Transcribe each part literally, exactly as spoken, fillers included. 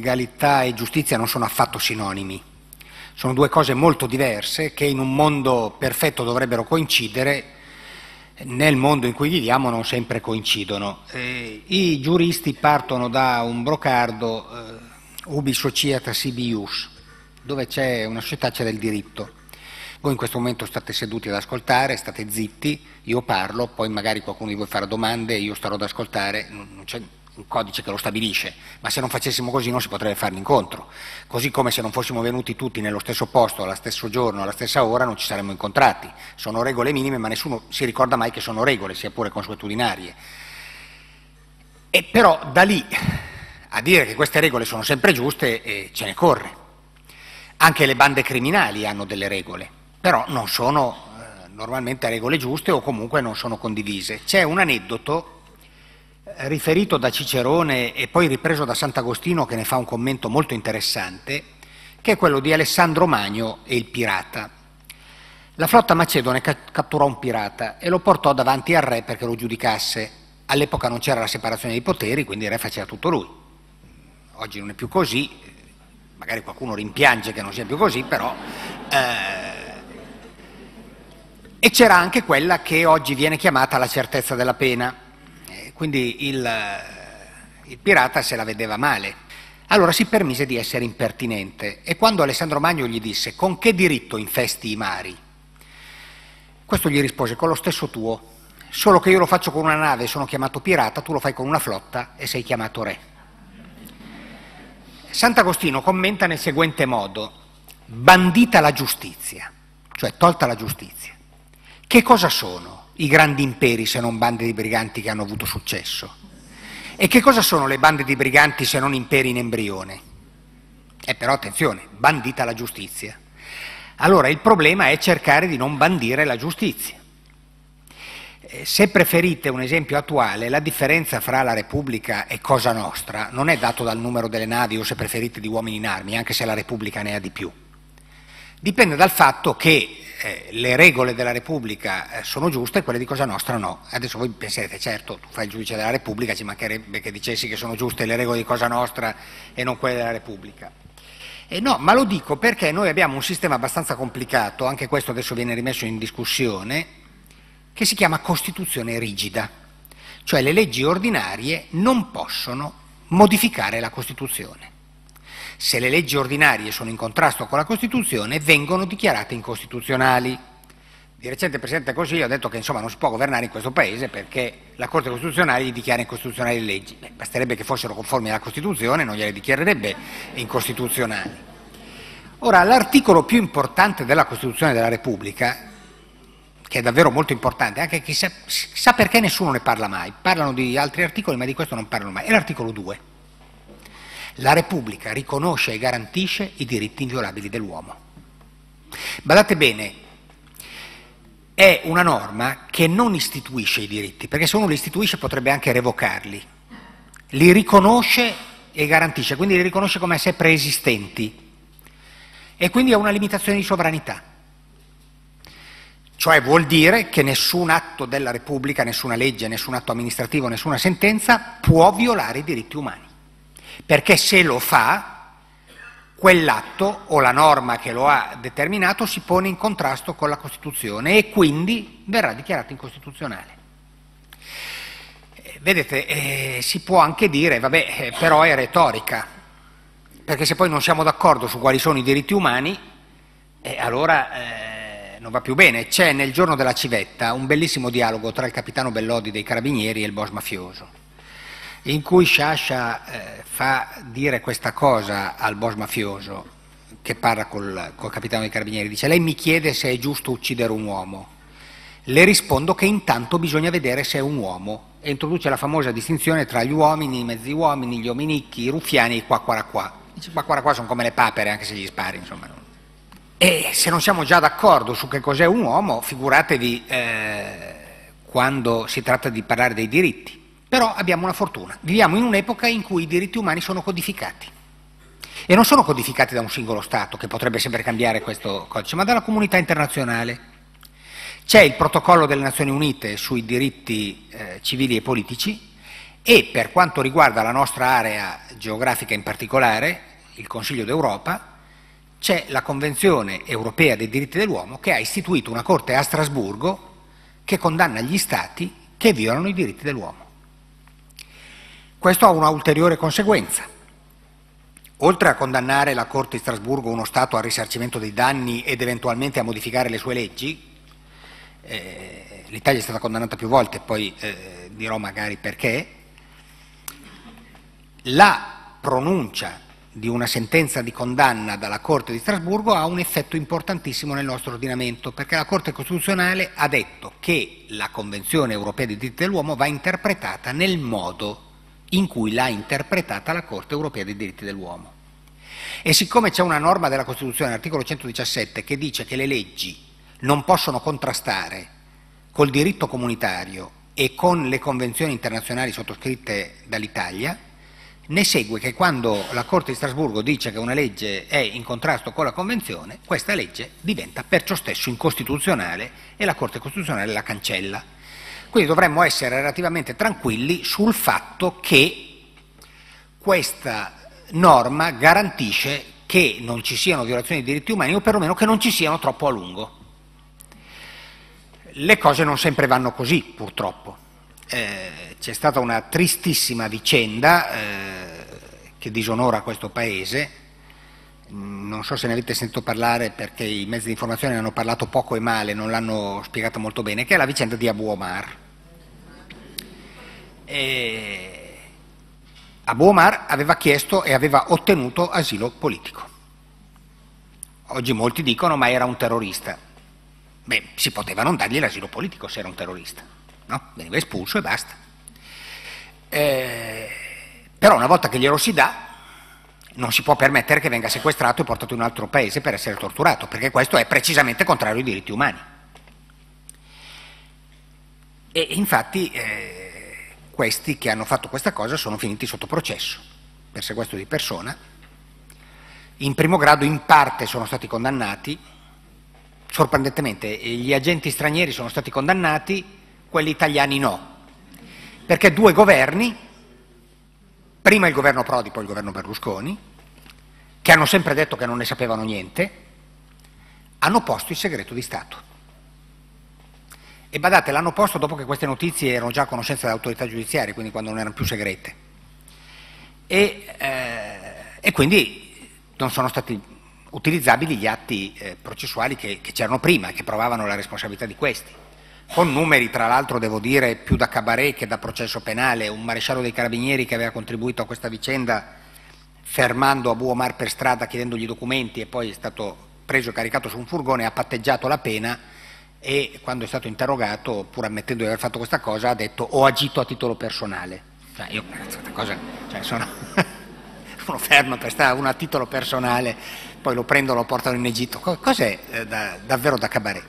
legalità e giustizia non sono affatto sinonimi. Sono due cose molto diverse che in un mondo perfetto dovrebbero coincidere, nel mondo in cui viviamo non sempre coincidono. Eh, I giuristi partono da un brocardo, eh, ubi societas sibi ius, dove c'è una società, c'è del diritto. Voi in questo momento state seduti ad ascoltare, state zitti, io parlo, poi magari qualcuno di voi farà domande, io starò ad ascoltare, non c'è un codice che lo stabilisce, ma se non facessimo così non si potrebbe fare l'incontro, così come se non fossimo venuti tutti nello stesso posto, allo stesso giorno, alla stessa ora non ci saremmo incontrati. Sono regole minime, ma nessuno si ricorda mai che sono regole, sia pure consuetudinarie. E però da lì a dire che queste regole sono sempre giuste eh, ce ne corre. Anche le bande criminali hanno delle regole, però non sono eh, normalmente regole giuste o comunque non sono condivise. C'è un aneddoto riferito da Cicerone e poi ripreso da Sant'Agostino che ne fa un commento molto interessante, che è quello di Alessandro Magno e il pirata. La flotta macedone catturò un pirata e lo portò davanti al re perché lo giudicasse. All'epoca non c'era la separazione dei poteri, quindi il re faceva tutto lui. Oggi non è più così, magari qualcuno rimpiange che non sia più così, però... Eh... E c'era anche quella che oggi viene chiamata la certezza della pena. Quindi il, il pirata se la vedeva male. Allora si permise di essere impertinente e quando Alessandro Magno gli disse: con che diritto infesti i mari? Questo gli rispose: con lo stesso tuo, solo che io lo faccio con una nave e sono chiamato pirata, tu lo fai con una flotta e sei chiamato re. Sant'Agostino commenta nel seguente modo: bandita la giustizia, cioè tolta la giustizia, che cosa sono i grandi imperi se non bande di briganti che hanno avuto successo? E che cosa sono le bande di briganti se non imperi in embrione? Eh, però attenzione, bandita la giustizia. Allora il problema è cercare di non bandire la giustizia. Eh, se preferite un esempio attuale, la differenza fra la Repubblica e Cosa Nostra non è dato dal numero delle navi o, se preferite, di uomini in armi, anche se la Repubblica ne ha di più. Dipende dal fatto che Eh, le regole della Repubblica eh, sono giuste e quelle di Cosa Nostra no. Adesso voi penserete: certo, tu fai il giudice della Repubblica, ci mancherebbe che dicessi che sono giuste le regole di Cosa Nostra e non quelle della Repubblica. E no, ma lo dico perché noi abbiamo un sistema abbastanza complicato, anche questo adesso viene rimesso in discussione, che si chiama Costituzione rigida, cioè le leggi ordinarie non possono modificare la Costituzione. Se le leggi ordinarie sono in contrasto con la Costituzione, vengono dichiarate incostituzionali. Di recente il Presidente del Consiglio ha detto che insomma non si può governare in questo Paese perché la Corte Costituzionale gli dichiara incostituzionali le leggi. Beh, basterebbe che fossero conformi alla Costituzione, non gliele dichiarerebbe incostituzionali. Ora, l'articolo più importante della Costituzione della Repubblica, che è davvero molto importante, anche chissà, chissà perché nessuno ne parla mai, parlano di altri articoli ma di questo non parlano mai, è l'articolo due. La Repubblica riconosce e garantisce i diritti inviolabili dell'uomo. Badate bene, è una norma che non istituisce i diritti, perché se uno li istituisce potrebbe anche revocarli. Li riconosce e garantisce, quindi li riconosce come se preesistenti e quindi ha una limitazione di sovranità. Cioè vuol dire che nessun atto della Repubblica, nessuna legge, nessun atto amministrativo, nessuna sentenza può violare i diritti umani. Perché se lo fa, quell'atto o la norma che lo ha determinato si pone in contrasto con la Costituzione e quindi verrà dichiarato incostituzionale. Eh, vedete, eh, si può anche dire, vabbè, eh, però è retorica, perché se poi non siamo d'accordo su quali sono i diritti umani, eh, allora eh, non va più bene. C'è nel Giorno della civetta un bellissimo dialogo tra il capitano Bellodi dei Carabinieri e il boss mafioso, in cui Sciascia eh, fa dire questa cosa al boss mafioso che parla col, col capitano dei Carabinieri, dice: lei mi chiede se è giusto uccidere un uomo, le rispondo che intanto bisogna vedere se è un uomo, e introduce la famosa distinzione tra gli uomini, i mezzi uomini, gli ominicchi, i ruffiani e i quacquaracquà. Dice: quacquaracquà sono come le papere, anche se gli spari, insomma. E se non siamo già d'accordo su che cos'è un uomo, figuratevi eh, quando si tratta di parlare dei diritti. Però abbiamo una fortuna, viviamo in un'epoca in cui i diritti umani sono codificati e non sono codificati da un singolo Stato che potrebbe sempre cambiare questo codice, ma dalla comunità internazionale. C'è il protocollo delle Nazioni Unite sui diritti eh, civili e politici e per quanto riguarda la nostra area geografica in particolare, il Consiglio d'Europa, c'è la Convenzione europea dei diritti dell'uomo che ha istituito una Corte a Strasburgo che condanna gli Stati che violano i diritti dell'uomo. Questo ha una ulteriore conseguenza. Oltre a condannare la Corte di Strasburgo uno Stato al risarcimento dei danni ed eventualmente a modificare le sue leggi, eh, l'Italia è stata condannata più volte, poi eh, dirò magari perché, la pronuncia di una sentenza di condanna dalla Corte di Strasburgo ha un effetto importantissimo nel nostro ordinamento, perché la Corte Costituzionale ha detto che la Convenzione europea dei diritti dell'uomo va interpretata nel modo in cui l'ha interpretata la Corte europea dei diritti dell'uomo. E siccome c'è una norma della Costituzione, l'articolo centodiciassette, che dice che le leggi non possono contrastare col diritto comunitario e con le convenzioni internazionali sottoscritte dall'Italia, ne segue che quando la Corte di Strasburgo dice che una legge è in contrasto con la Convenzione, questa legge diventa perciò stesso incostituzionale e la Corte Costituzionale la cancella. Quindi dovremmo essere relativamente tranquilli sul fatto che questa norma garantisce che non ci siano violazioni dei diritti umani o perlomeno che non ci siano troppo a lungo. Le cose non sempre vanno così, purtroppo. Eh, c'è stata una tristissima vicenda eh, che disonora questo Paese, non so se ne avete sentito parlare perché i mezzi di informazione ne hanno parlato poco e male, non l'hanno spiegata molto bene, che è la vicenda di Abu Omar. E Abu Omar aveva chiesto e aveva ottenuto asilo politico. Oggi molti dicono ma era un terrorista. Beh, si poteva non dargli l'asilo politico se era un terrorista, no? Veniva espulso e basta. Eh, però una volta che glielo si dà, non si può permettere che venga sequestrato e portato in un altro paese per essere torturato, perché questo è precisamente contrario ai diritti umani. E infatti eh, questi che hanno fatto questa cosa sono finiti sotto processo per sequestro di persona. In primo grado in parte sono stati condannati, sorprendentemente gli agenti stranieri sono stati condannati, quelli italiani no, perché due governi, prima il governo Prodi, poi il governo Berlusconi, che hanno sempre detto che non ne sapevano niente, hanno posto il segreto di Stato. E badate, l'hanno posto dopo che queste notizie erano già a conoscenza delle autorità giudiziarie, quindi quando non erano più segrete. E, eh, e quindi non sono stati utilizzabili gli atti eh, processuali che, che c'erano prima e che provavano la responsabilità di questi, con numeri tra l'altro devo dire più da cabaret che da processo penale. Un maresciallo dei carabinieri che aveva contribuito a questa vicenda fermando Abu Omar per strada chiedendogli documenti e poi è stato preso e caricato su un furgone, ha patteggiato la pena e quando è stato interrogato, pur ammettendo di aver fatto questa cosa, ha detto ho agito a titolo personale. Cioè, io questa cosa, cioè, sono uno fermo per stare uno a titolo personale, poi lo prendono, lo portano in Egitto, cos'è eh, da, davvero da cabaret.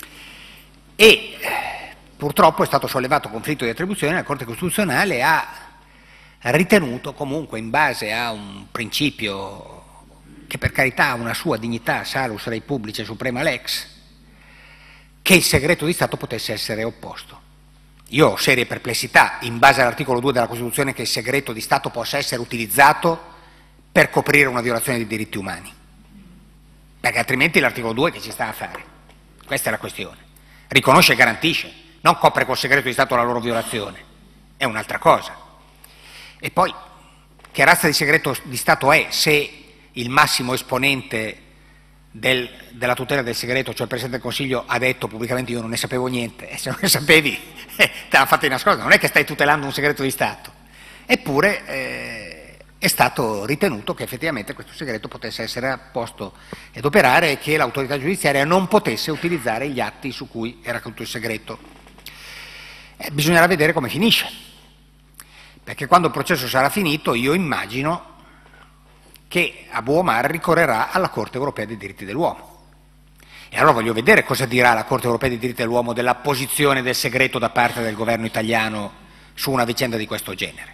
E eh, purtroppo è stato sollevato conflitto di attribuzione, la Corte Costituzionale ha ritenuto comunque in base a un principio che per carità ha una sua dignità, salus rei publice suprema lex, che il segreto di Stato potesse essere opposto. Io ho serie perplessità in base all'articolo due della Costituzione che il segreto di Stato possa essere utilizzato per coprire una violazione dei diritti umani, perché altrimenti l'articolo due che ci sta a fare? Questa è la questione. Riconosce e garantisce, non copre col segreto di Stato la loro violazione, è un'altra cosa. E poi, che razza di segreto di Stato è se il massimo esponente del, della tutela del segreto, cioè il Presidente del Consiglio, ha detto pubblicamente io non ne sapevo niente, e se non ne sapevi eh, te l'ha fatta di nascosto, non è che stai tutelando un segreto di Stato. Eppure eh, è stato ritenuto che effettivamente questo segreto potesse essere posto ed operare e che l'autorità giudiziaria non potesse utilizzare gli atti su cui era caduto il segreto. Eh, bisognerà vedere come finisce, perché quando il processo sarà finito io immagino che Abu Omar ricorrerà alla Corte Europea dei diritti dell'uomo. E allora voglio vedere cosa dirà la Corte Europea dei diritti dell'uomo della posizione del segreto da parte del governo italiano su una vicenda di questo genere.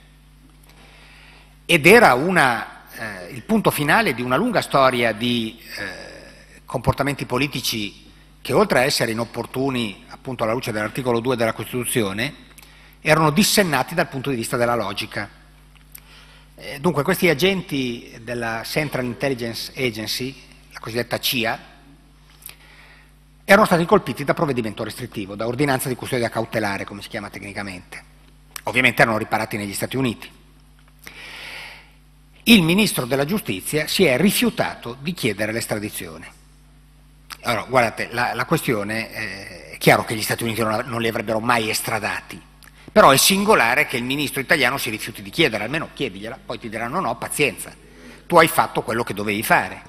Ed era una, eh, il punto finale di una lunga storia di eh, comportamenti politici che oltre a essere inopportuni appunto alla luce dell'articolo due della Costituzione erano dissennati dal punto di vista della logica. Eh, dunque questi agenti della Central Intelligence Agency, la cosiddetta C I A, erano stati colpiti da provvedimento restrittivo, da ordinanza di custodia cautelare, come si chiama tecnicamente. Ovviamente erano riparati negli Stati Uniti. Il ministro della giustizia si è rifiutato di chiedere l'estradizione. Allora, guardate, la, la questione eh, è chiaro che gli Stati Uniti non, non li avrebbero mai estradati, però è singolare che il ministro italiano si rifiuti di chiedere, almeno chiedigliela, poi ti diranno no, pazienza, tu hai fatto quello che dovevi fare.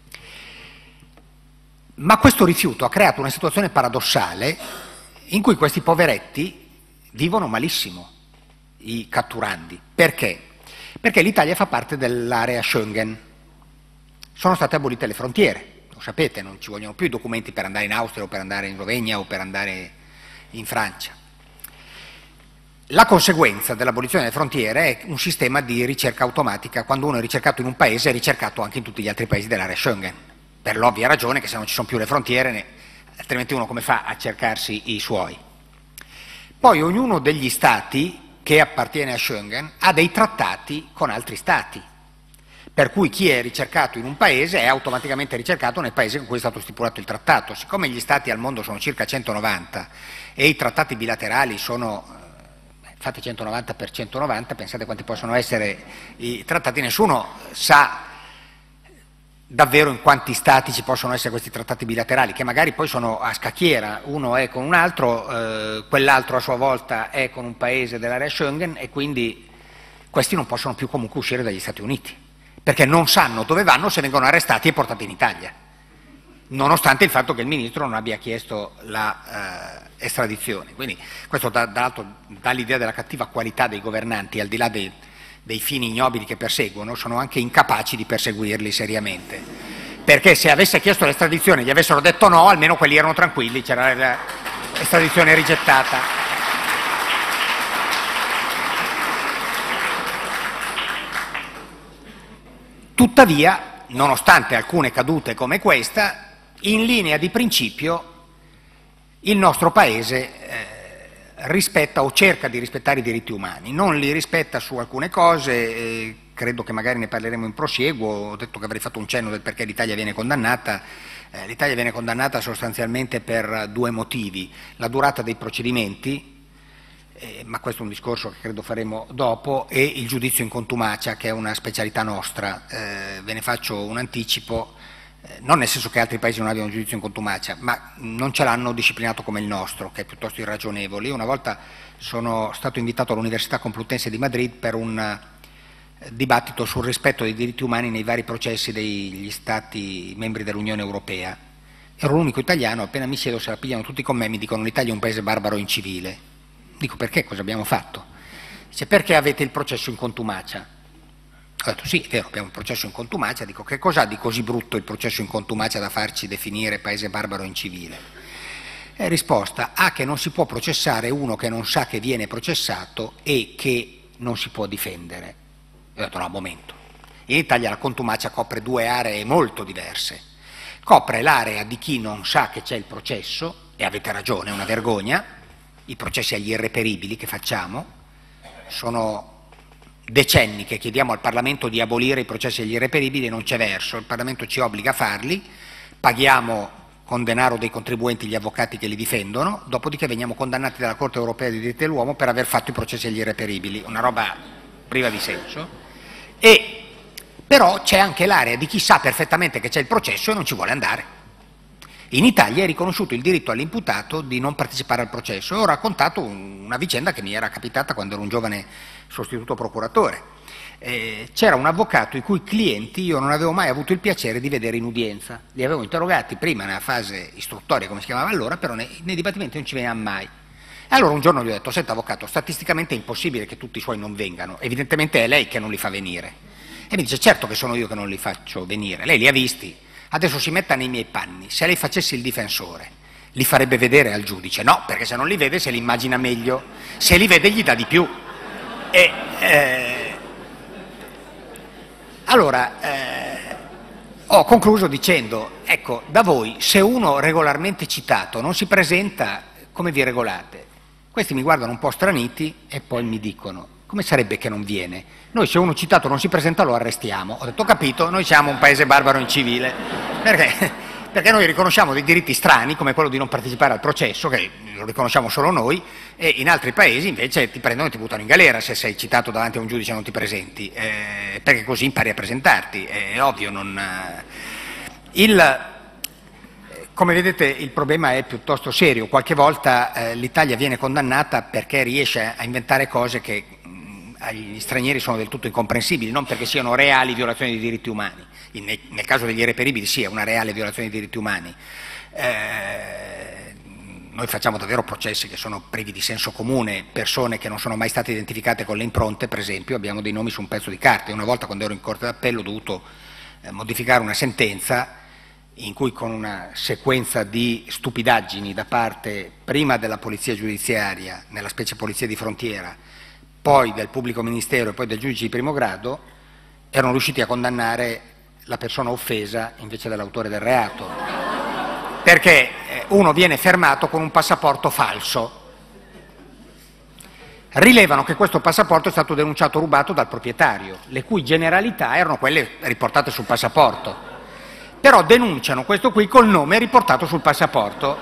Ma questo rifiuto ha creato una situazione paradossale in cui questi poveretti vivono malissimo, i catturandi. Perché? Perché l'Italia fa parte dell'area Schengen, sono state abolite le frontiere, lo sapete, non ci vogliono più i documenti per andare in Austria o per andare in Slovenia o per andare in Francia. La conseguenza dell'abolizione delle frontiere è un sistema di ricerca automatica, quando uno è ricercato in un paese è ricercato anche in tutti gli altri paesi dell'area Schengen, per l'ovvia ragione che se non ci sono più le frontiere, ne, altrimenti uno come fa a cercarsi i suoi. Poi ognuno degli stati che appartiene a Schengen ha dei trattati con altri stati, per cui chi è ricercato in un paese è automaticamente ricercato nel paese con cui è stato stipulato il trattato. Siccome gli stati al mondo sono circa centonovanta e i trattati bilaterali sono, fate centonovanta per centonovanta, pensate quanti possono essere i trattati, nessuno sa davvero in quanti stati ci possono essere questi trattati bilaterali, che magari poi sono a scacchiera, uno è con un altro, eh, quell'altro a sua volta è con un paese dell'area Schengen e quindi questi non possono più comunque uscire dagli Stati Uniti, perché non sanno dove vanno se vengono arrestati e portati in Italia, nonostante il fatto che il ministro non abbia chiesto la eh, estradizione. Quindi questo dà, dà, dà l'idea della cattiva qualità dei governanti, al di là dei dei fini ignobili che perseguono, sono anche incapaci di perseguirli seriamente, perché se avesse chiesto l'estradizione e gli avessero detto no, almeno quelli erano tranquilli, c'era l'estradizione rigettata. Tuttavia, nonostante alcune cadute come questa, in linea di principio il nostro Paese eh, rispetta o cerca di rispettare i diritti umani, non li rispetta su alcune cose, eh, credo che magari ne parleremo in prosieguo, ho detto che avrei fatto un cenno del perché l'Italia viene condannata. Eh, l'Italia viene condannata sostanzialmente per due motivi: la durata dei procedimenti, eh, ma questo è un discorso che credo faremo dopo, e il giudizio in contumacia, che è una specialità nostra. Eh, ve ne faccio un anticipo. Non nel senso che altri paesi non abbiano un giudizio in contumacia, ma non ce l'hanno disciplinato come il nostro, che è piuttosto irragionevole. Io una volta sono stato invitato all'Università Complutense di Madrid per un dibattito sul rispetto dei diritti umani nei vari processi degli Stati membri dell'Unione Europea. Ero l'unico italiano, appena mi siedo se la pigliano tutti con me, mi dicono l'Italia è un paese barbaro e incivile. Dico perché? Cosa abbiamo fatto? Dice perché avete il processo in contumacia? Ho detto sì, è vero, abbiamo un processo in contumacia. Dico che cos'ha di così brutto il processo in contumacia da farci definire paese barbaro e incivile? E risposta: ah, che non si può processare uno che non sa che viene processato e che non si può difendere. E ho detto no, un momento, in Italia la contumacia copre due aree molto diverse. Copre l'area di chi non sa che c'è il processo, e avete ragione, è una vergogna, i processi agli irreperibili che facciamo sono decenni che chiediamo al Parlamento di abolire i processi agli irreperibili e non c'è verso, il Parlamento ci obbliga a farli, paghiamo con denaro dei contribuenti gli avvocati che li difendono, dopodiché veniamo condannati dalla Corte Europea dei diritti dell'uomo per aver fatto i processi agli irreperibili, una roba priva di senso. E però c'è anche l'area di chi sa perfettamente che c'è il processo e non ci vuole andare. In Italia è riconosciuto il diritto all'imputato di non partecipare al processo, e ho raccontato una vicenda che mi era capitata quando ero un giovane sostituto procuratore. Eh, c'era un avvocato i cui clienti io non avevo mai avuto il piacere di vedere in udienza, li avevo interrogati prima nella fase istruttoria, come si chiamava allora, però nei, nei dibattimenti non ci veniva mai. E allora un giorno gli ho detto: senta avvocato, statisticamente è impossibile che tutti i suoi non vengano, evidentemente è lei che non li fa venire. E mi dice: certo che sono io che non li faccio venire, lei li ha visti. Adesso si metta nei miei panni, se lei facesse il difensore, li farebbe vedere al giudice? No, perché se non li vede se li immagina meglio, se li vede gli dà di più. E, eh, allora, eh, ho concluso dicendo, ecco, da voi, se uno regolarmente citato non si presenta, come vi regolate? Questi mi guardano un po' straniti e poi mi dicono: come sarebbe che non viene? Noi se uno citato non si presenta lo arrestiamo. Ho detto: ho capito, noi siamo un paese barbaro incivile, perché, perché noi riconosciamo dei diritti strani come quello di non partecipare al processo, che lo riconosciamo solo noi, e in altri paesi invece ti prendono e ti buttano in galera se sei citato davanti a un giudice e non ti presenti, eh, perché così impari a presentarti, è ovvio. Non, eh, il... Come vedete il problema è piuttosto serio, qualche volta eh, l'Italia viene condannata perché riesce a inventare cose che mh, agli stranieri sono del tutto incomprensibili, non perché siano reali violazioni di diritti umani. In, nel, nel caso degli irreperibili sì, è una reale violazione di diritti umani. Eh, noi facciamo davvero processi che sono privi di senso comune, persone che non sono mai state identificate con le impronte, per esempio, abbiamo dei nomi su un pezzo di carta. Una volta quando ero in Corte d'Appello ho dovuto eh, modificare una sentenza in cui con una sequenza di stupidaggini da parte prima della polizia giudiziaria, nella specie polizia di frontiera, poi del pubblico ministero e poi del giudice di primo grado, erano riusciti a condannare la persona offesa invece dell'autore del reato, perché uno viene fermato con un passaporto falso. Rilevano che questo passaporto è stato denunciato rubato dal proprietario, le cui generalità erano quelle riportate sul passaporto. Però denunciano questo qui col nome riportato sul passaporto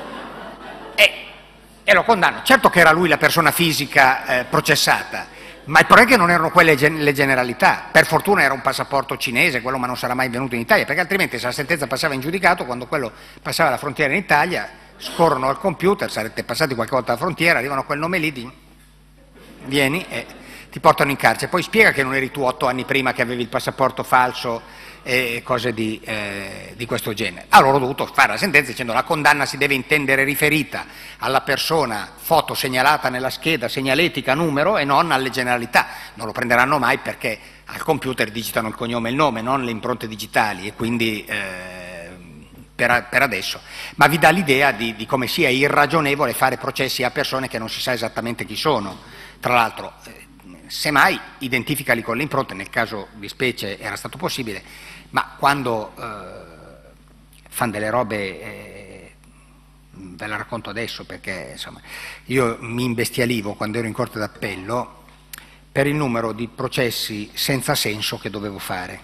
e, e lo condannano. Certo che era lui la persona fisica eh, processata, ma il problema è che non erano quelle gen- le generalità. Per fortuna era un passaporto cinese, quello ma non sarà mai venuto in Italia, perché altrimenti se la sentenza passava in giudicato, quando quello passava la frontiera in Italia, scorrono al computer, sarete passati qualche volta alla frontiera, arrivano a quel nome lì, di... vieni e ti portano in carcere. Poi spiega che non eri tu otto anni prima che avevi il passaporto falso e cose di, eh, di questo genere. Allora ho dovuto fare la sentenza dicendo: la condanna si deve intendere riferita alla persona foto segnalata nella scheda segnaletica numero e non alle generalità. Non lo prenderanno mai perché al computer digitano il cognome e il nome, non le impronte digitali, e quindi eh, per, per adesso. Ma vi dà l'idea di, di come sia irragionevole fare processi a persone che non si sa esattamente chi sono. Tra l'altro, eh, semmai identificali con le impronte, nel caso di specie era stato possibile, ma quando eh, fanno delle robe, eh, ve la racconto adesso perché insomma, io mi imbestialivo quando ero in Corte d'Appello per il numero di processi senza senso che dovevo fare.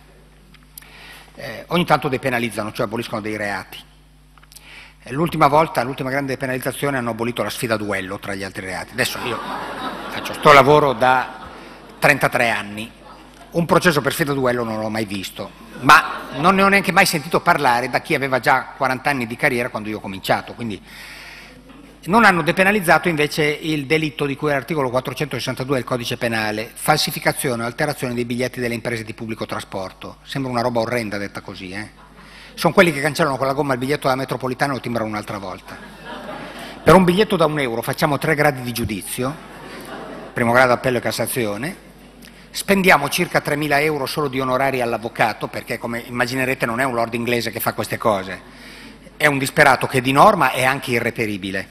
Eh, ogni tanto depenalizzano, cioè aboliscono dei reati. Eh, l'ultima volta, l'ultima grande depenalizzazione, hanno abolito la sfida a duello tra gli altri reati. Adesso io faccio sto lavoro da trentatré anni, un processo per sfida a duello non l'ho mai visto, ma non ne ho neanche mai sentito parlare da chi aveva già quaranta anni di carriera quando io ho cominciato, quindi non hanno depenalizzato invece il delitto di cui è l'articolo quattrocentosessantadue del codice penale, falsificazione o alterazione dei biglietti delle imprese di pubblico trasporto. Sembra una roba orrenda detta così, eh? Sono quelli che cancellano con la gomma il biglietto della metropolitana e lo timbrano un'altra volta. Per un biglietto da un euro facciamo tre gradi di giudizio, primo grado, appello e Cassazione. Spendiamo circa tremila euro solo di onorari all'avvocato, perché come immaginerete non è un lord inglese che fa queste cose, è un disperato che di norma è anche irreperibile.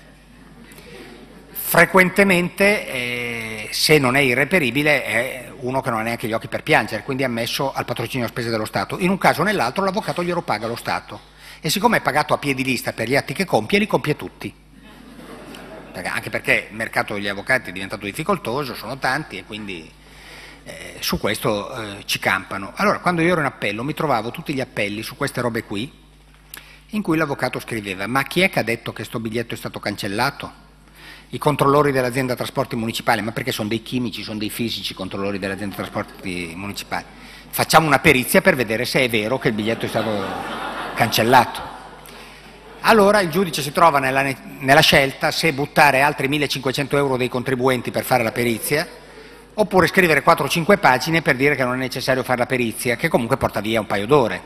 Frequentemente, eh, se non è irreperibile, è uno che non ha neanche gli occhi per piangere, quindi è ammesso al patrocinio a spese dello Stato. In un caso o nell'altro l'avvocato glielo paga lo Stato, e siccome è pagato a piedi lista per gli atti che compie, li compie tutti. Perché, anche perché il mercato degli avvocati è diventato difficoltoso, sono tanti e quindi eh, su questo eh, ci campano. Allora, quando io ero in appello mi trovavo tutti gli appelli su queste robe qui, in cui l'avvocato scriveva: ma chi è che ha detto che sto biglietto è stato cancellato? I controllori dell'azienda trasporti municipale. Ma perché sono dei chimici, sono dei fisici i controllori dell'azienda trasporti municipali? Facciamo una perizia per vedere se è vero che il biglietto è stato cancellato. Allora il giudice si trova nella, nella scelta se buttare altri millecinquecento euro dei contribuenti per fare la perizia, oppure scrivere quattro o cinque pagine per dire che non è necessario fare la perizia, che comunque porta via un paio d'ore.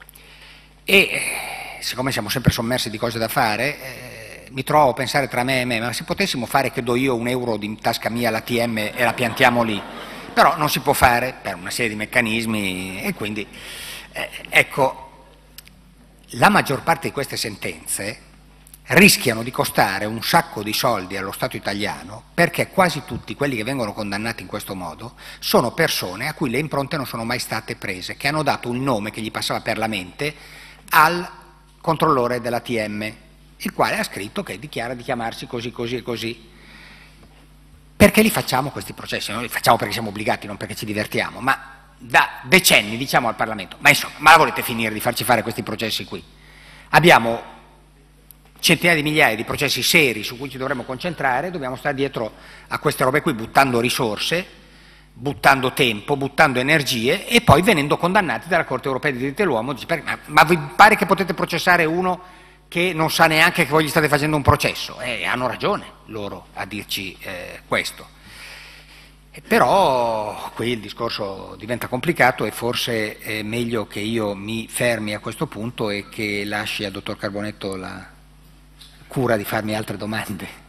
E siccome siamo sempre sommersi di cose da fare, eh, mi trovo a pensare tra me e me: ma se potessimo fare che do io un euro di tasca mia all'A T M e la piantiamo lì, però non si può fare per una serie di meccanismi, e quindi eh, ecco, la maggior parte di queste sentenze rischiano di costare un sacco di soldi allo Stato italiano, perché quasi tutti quelli che vengono condannati in questo modo sono persone a cui le impronte non sono mai state prese, che hanno dato un nome che gli passava per la mente al controllore dell'A T M, il quale ha scritto che dichiara di chiamarsi così, così e così. perché li facciamo questi processi? Noi li facciamo perché siamo obbligati, non perché ci divertiamo, ma da decenni diciamo al Parlamento, ma insomma, ma la volete finire di farci fare questi processi qui? Abbiamo centinaia di migliaia di processi seri su cui ci dovremmo concentrare, dobbiamo stare dietro a queste robe qui buttando risorse, buttando tempo, buttando energie e poi venendo condannati dalla Corte Europea dei diritti dell'uomo. Ma, ma vi pare che potete processare uno che non sa neanche che voi gli state facendo un processo? E eh, hanno ragione loro a dirci eh, questo. Però qui il discorso diventa complicato e forse è meglio che io mi fermi a questo punto e che lasci al dottor Carbonetto la cura di farmi altre domande.